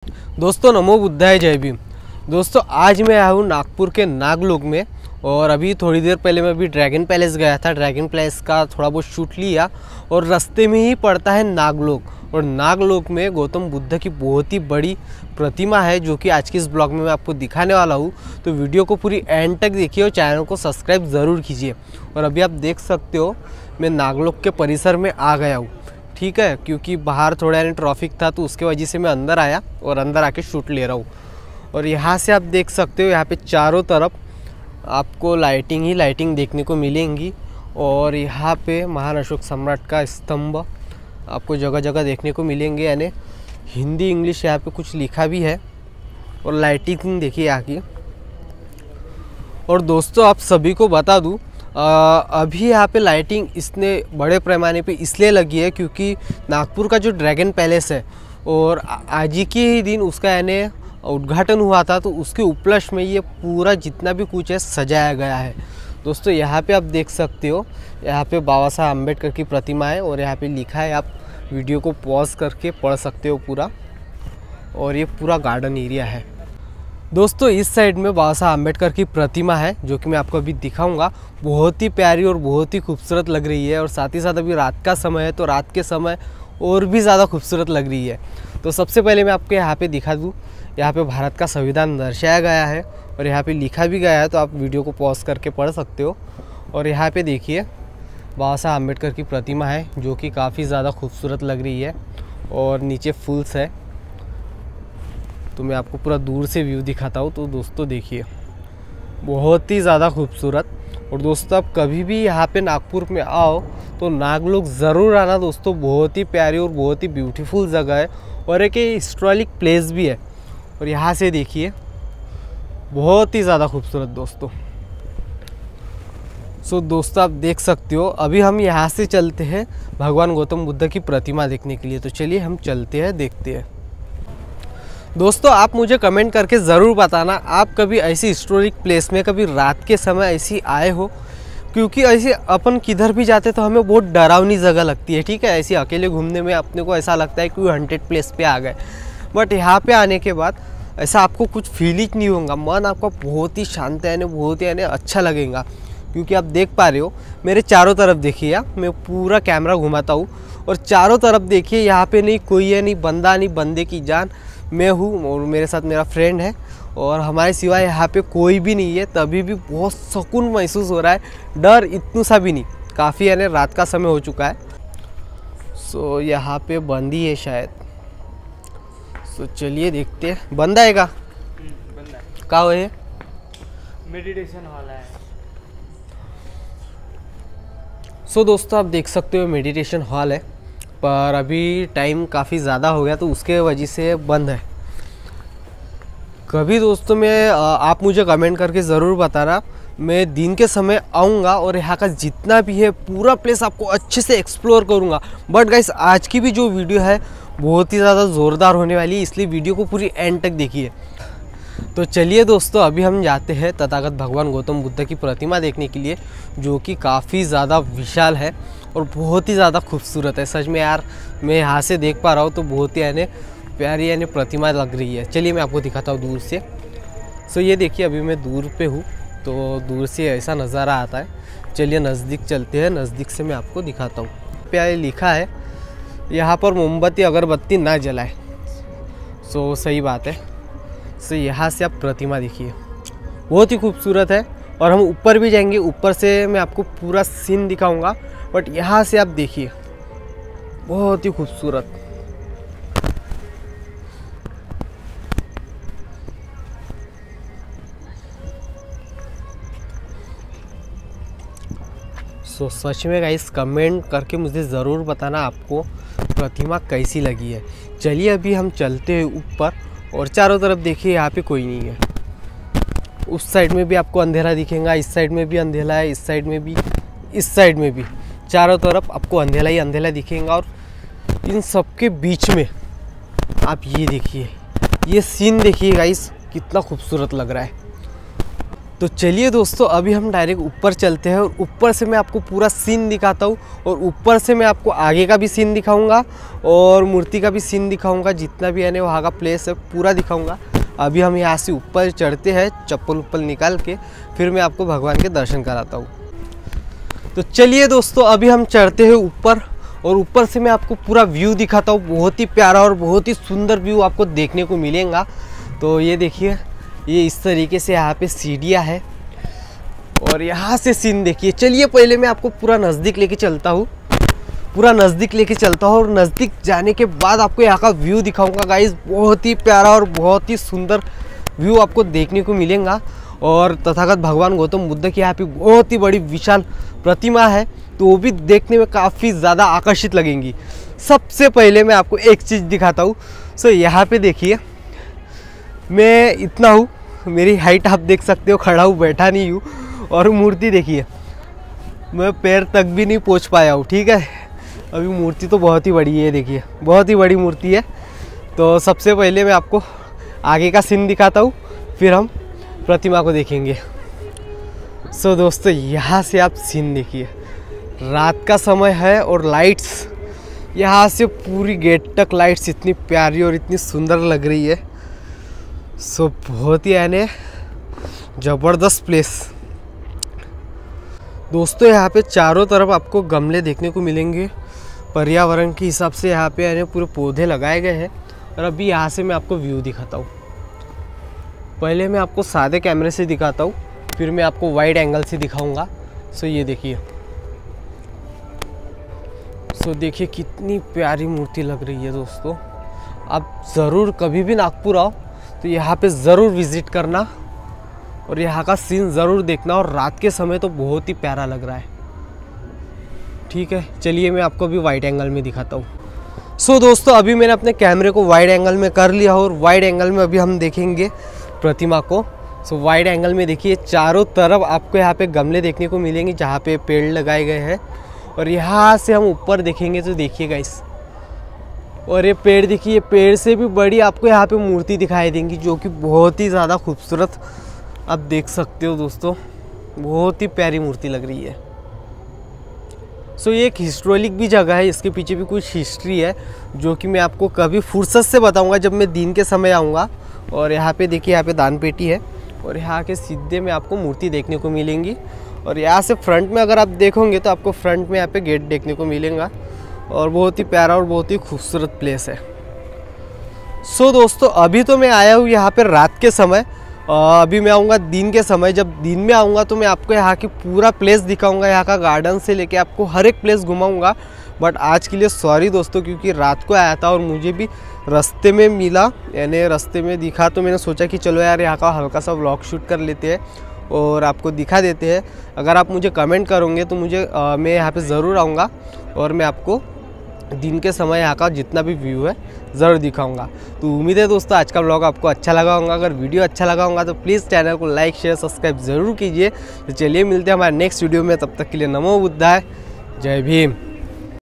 दोस्तों नमो बुद्धाय जय भीम। दोस्तों आज मैं आया हूँ नागपुर के नागलोक में और अभी थोड़ी देर पहले मैं अभी ड्रैगन पैलेस गया था। ड्रैगन पैलेस का थोड़ा बहुत शूट लिया और रास्ते में ही पड़ता है नागलोक और नागलोक में गौतम बुद्ध की बहुत ही बड़ी प्रतिमा है जो कि आज के इस ब्लॉग में मैं आपको दिखाने वाला हूँ। तो वीडियो को पूरी एंड तक देखिए और चैनल को सब्सक्राइब ज़रूर कीजिए। और अभी आप देख सकते हो मैं नागलोक के परिसर में आ गया हूँ, ठीक है, क्योंकि बाहर थोड़ा यानी ट्रैफिक था तो उसके वजह से मैं अंदर आया और अंदर आके शूट ले रहा हूँ। और यहाँ से आप देख सकते हो यहाँ पे चारों तरफ आपको लाइटिंग ही लाइटिंग देखने को मिलेंगी और यहाँ पे महान अशोक सम्राट का स्तंभ आपको जगह जगह देखने को मिलेंगे, यानी हिंदी इंग्लिश यहाँ पे कुछ लिखा भी है। और लाइटिंग देखिए यहाँ की। और दोस्तों आप सभी को बता दूँ अभी यहाँ पे लाइटिंग इतने बड़े पैमाने पे इसलिए लगी है क्योंकि नागपुर का जो ड्रैगन पैलेस है और आज ही के ही दिन उसका यानी उद्घाटन हुआ था, तो उसके उपलक्ष्य में ये पूरा जितना भी कुछ है सजाया गया है। दोस्तों यहाँ पे आप देख सकते हो यहाँ पे बाबा साहब अम्बेडकर की प्रतिमा है और यहाँ पे लिखा है, आप वीडियो को पॉज करके पढ़ सकते हो पूरा। और ये पूरा गार्डन एरिया है। दोस्तों इस साइड में बाबा साहब अम्बेडकर की प्रतिमा है जो कि मैं आपको अभी दिखाऊंगा। बहुत ही प्यारी और बहुत ही खूबसूरत लग रही है और साथ ही साथ अभी रात का समय है तो रात के समय और भी ज़्यादा खूबसूरत लग रही है। तो सबसे पहले मैं आपको यहाँ पे दिखा दूँ, यहाँ पे भारत का संविधान दर्शाया गया है और यहाँ पे लिखा भी गया है, तो आप वीडियो को पॉज करके पढ़ सकते हो। और यहाँ पे देखिए बाबा साहब अम्बेडकर की प्रतिमा है जो कि काफ़ी ज़्यादा खूबसूरत लग रही है और नीचे फूल्स है। तो मैं आपको पूरा दूर से व्यू दिखाता हूँ। तो दोस्तों देखिए बहुत ही ज़्यादा खूबसूरत। और दोस्तों आप कभी भी यहाँ पे नागपुर में आओ तो नागलोक ज़रूर आना दोस्तों, बहुत ही प्यारी और बहुत ही ब्यूटीफुल जगह है और एक हिस्टोरिक प्लेस भी है। और यहाँ से देखिए बहुत ही ज़्यादा खूबसूरत दोस्तों। सो दोस्तों आप देख सकते हो अभी हम यहाँ से चलते हैं भगवान गौतम बुद्ध की प्रतिमा देखने के लिए। तो चलिए हम चलते हैं, देखते हैं। दोस्तों आप मुझे कमेंट करके ज़रूर बताना आप कभी ऐसी हिस्टोरिक प्लेस में कभी रात के समय ऐसी आए हो, क्योंकि ऐसे अपन किधर भी जाते तो हमें बहुत डरावनी जगह लगती है, ठीक है। ऐसे अकेले घूमने में अपने को ऐसा लगता है कि हॉन्टेड प्लेस पे आ गए, बट यहाँ पे आने के बाद ऐसा आपको कुछ फील ही नहीं होगा। मन आपका बहुत ही शांत है, बहुत ही यानी अच्छा लगेगा। क्योंकि आप देख पा रहे हो मेरे चारों तरफ देखिए, मैं पूरा कैमरा घुमाता हूँ और चारों तरफ देखिए यहाँ पे नहीं कोई है, नहीं बंदा नहीं बंदे की जान, मैं हूँ और मेरे साथ मेरा फ्रेंड है और हमारे सिवाय यहाँ पे कोई भी नहीं है। तभी भी बहुत सुकून महसूस हो रहा है, डर इतना सा भी नहीं। काफ़ी यानी रात का समय हो चुका है। सो यहाँ पे बंद ही है शायद। सो चलिए देखते हैं। बंद आएगा कहाँ है? मेडिटेशन हॉल है। सो दोस्तों आप देख सकते हो मेडिटेशन हॉल है, पर अभी टाइम काफ़ी ज़्यादा हो गया तो उसके वजह से बंद है। कभी दोस्तों मैं आप मुझे कमेंट करके ज़रूर बताना, मैं दिन के समय आऊँगा और यहाँ का जितना भी है पूरा प्लेस आपको अच्छे से एक्सप्लोर करूँगा। बट गाइस आज की भी जो वीडियो है बहुत ही ज़्यादा ज़ोरदार होने वाली है, इसलिए वीडियो को पूरी एंड तक देखिए। तो चलिए दोस्तों अभी हम जाते हैं तथागत भगवान गौतम बुद्ध की प्रतिमा देखने के लिए, जो कि काफ़ी ज़्यादा विशाल है और बहुत ही ज़्यादा खूबसूरत है। सच में यार मैं यहाँ से देख पा रहा हूँ तो बहुत ही यानी प्यारी यानी प्रतिमा लग रही है। चलिए मैं आपको दिखाता हूँ दूर से। सो ये देखिए अभी मैं दूर पे हूँ तो दूर से ऐसा नज़ारा आता है। चलिए नज़दीक चलते हैं, नज़दीक से मैं आपको दिखाता हूँ। प्यारे लिखा है यहाँ पर मोमबत्ती अगरबत्ती ना जलाए। सो सही बात है। सो यहाँ से आप प्रतिमा देखिए बहुत ही खूबसूरत है और हम ऊपर भी जाएंगे, ऊपर से मैं आपको पूरा सीन दिखाऊंगा। बट यहाँ से आप देखिए बहुत ही खूबसूरत। सो सच में गाइस कमेंट करके मुझे ज़रूर बताना आपको प्रतिमा कैसी लगी है। चलिए अभी हम चलते हैं ऊपर और चारों तरफ देखिए यहाँ पे कोई नहीं है। उस साइड में भी आपको अंधेरा दिखेगा, इस साइड में भी अंधेरा है, इस साइड में भी, इस साइड में भी, चारों तरफ आपको अंधेरा ही अंधेरा दिखेगा। और इन सब के बीच में आप ये देखिए, ये सीन देखिए गाइस कितना खूबसूरत लग रहा है। तो चलिए दोस्तों, अभी हम डायरेक्ट ऊपर चलते हैं और ऊपर से मैं आपको पूरा सीन दिखाता हूँ और ऊपर से मैं आपको आगे का भी सीन दिखाऊंगा और मूर्ति का भी सीन दिखाऊंगा, जितना भी है वहाँ का प्लेस है पूरा दिखाऊंगा। अभी हम यहाँ से ऊपर चढ़ते हैं, चप्पल उप्पल निकाल के फिर मैं आपको भगवान के दर्शन कराता हूँ। तो चलिए दोस्तों, अभी हम चढ़ते हैं ऊपर और ऊपर से मैं आपको पूरा व्यू दिखाता हूँ। बहुत ही प्यारा और बहुत ही सुंदर व्यू आपको देखने को मिलेगा। तो ये देखिए, ये इस तरीके से यहाँ पे सीढ़ियाँ है और यहाँ से सीन देखिए। चलिए पहले मैं आपको पूरा नज़दीक लेके चलता हूँ, और नज़दीक जाने के बाद आपको यहाँ का व्यू दिखाऊंगा गाइस। बहुत ही प्यारा और बहुत ही सुंदर व्यू आपको देखने को मिलेगा। और तथागत भगवान गौतम बुद्ध की यहाँ पे बहुत ही बड़ी विशाल प्रतिमा है, तो वो भी देखने में काफ़ी ज़्यादा आकर्षित लगेंगी। सबसे पहले मैं आपको एक चीज़ दिखाता हूँ। सो यहाँ पे देखिए, मैं इतना हूँ, मेरी हाइट आप देख सकते हो, खड़ा हूँ, बैठा नहीं हूँ। और मूर्ति देखिए, मैं पैर तक भी नहीं पहुँच पाया हूँ, ठीक है। अभी मूर्ति तो बहुत ही बड़ी है, देखिए बहुत ही बड़ी मूर्ति है। तो सबसे पहले मैं आपको आगे का सीन दिखाता हूँ, फिर हम प्रतिमा को देखेंगे। सो दोस्तों, यहाँ से आप सीन देखिए, रात का समय है और लाइट्स यहाँ से पूरी गेट तक लाइट्स इतनी प्यारी और इतनी सुंदर लग रही है। सो बहुत ही यानी ज़बरदस्त प्लेस। दोस्तों, यहाँ पे चारों तरफ आपको गमले देखने को मिलेंगे। पर्यावरण के हिसाब से यहाँ पे यानी पूरे पौधे लगाए गए हैं। और अभी यहाँ से मैं आपको व्यू दिखाता हूँ। पहले मैं आपको सादे कैमरे से दिखाता हूँ, फिर मैं आपको वाइड एंगल से दिखाऊंगा। सो ये देखिए, सो देखिए कितनी प्यारी मूर्ति लग रही है। दोस्तों, आप ज़रूर कभी भी नागपुर आओ तो यहाँ पे ज़रूर विज़िट करना और यहाँ का सीन ज़रूर देखना। और रात के समय तो बहुत ही प्यारा लग रहा है, ठीक है। चलिए मैं आपको अभी वाइड एंगल में दिखाता हूँ। सो दोस्तों, अभी मैंने अपने कैमरे को वाइड एंगल में कर लिया और वाइड एंगल में अभी हम देखेंगे प्रतिमा को। सो वाइड एंगल में देखिए, चारों तरफ आपको यहाँ पे गमले देखने को मिलेंगे जहाँ पे पेड़ लगाए गए हैं। और यहाँ से हम ऊपर देखेंगे तो देखिए गाइस, और ये पेड़ देखिए, पेड़ से भी बड़ी आपको यहाँ पे मूर्ति दिखाई देंगी, जो कि बहुत ही ज़्यादा खूबसूरत आप देख सकते हो। दोस्तों, बहुत ही प्यारी मूर्ति लग रही है। सो ये एक हिस्टोरिक भी जगह है, इसके पीछे भी कुछ हिस्ट्री है, जो कि मैं आपको कभी फुर्सत से बताऊंगा जब मैं दिन के समय आऊँगा। और यहाँ पे देखिए, यहाँ पे दान पेटी है और यहाँ के सीधे में आपको मूर्ति देखने को मिलेंगी। और यहाँ से फ्रंट में अगर आप देखोगे तो आपको फ्रंट में यहाँ पे गेट देखने को मिलेगा। और बहुत ही प्यारा और बहुत ही खूबसूरत प्लेस है। सो दोस्तों, अभी तो मैं आया हूँ यहाँ पे रात के समय, अभी मैं आऊँगा दिन के समय। जब दिन में आऊँगा तो मैं आपको यहाँ की पूरा प्लेस दिखाऊँगा, यहाँ का गार्डन से लेके आपको हर एक प्लेस घुमाऊँगा। बट आज के लिए सॉरी दोस्तों, क्योंकि रात को आया था और मुझे भी रास्ते में मिला, यानी रास्ते में दिखा, तो मैंने सोचा कि चलो यार यहाँ का हल्का सा व्लॉग शूट कर लेते हैं और आपको दिखा देते हैं। अगर आप मुझे कमेंट करोगे तो मैं यहाँ पे ज़रूर आऊँगा और मैं आपको दिन के समय यहाँ का जितना भी व्यू है ज़रूर दिखाऊंगा। तो उम्मीद है दोस्तों आज का व्लॉग आपको अच्छा लगा होगा। अगर वीडियो अच्छा लगा होगा तो प्लीज़ चैनल को लाइक शेयर सब्सक्राइब ज़रूर कीजिए। तो चलिए मिलते हैं हमारे नेक्स्ट वीडियो में, तब तक के लिए नमो बुद्धाय, जय भीम।